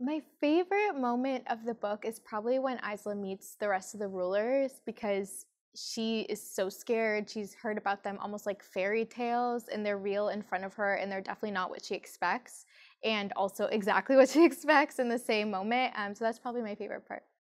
My favorite moment of the book is probably when Isla meets the rest of the rulers because she is so scared. She's heard about them almost like fairy tales, and they're real in front of her, and they're definitely not what she expects, and also exactly what she expects in the same moment. So that's probably my favorite part.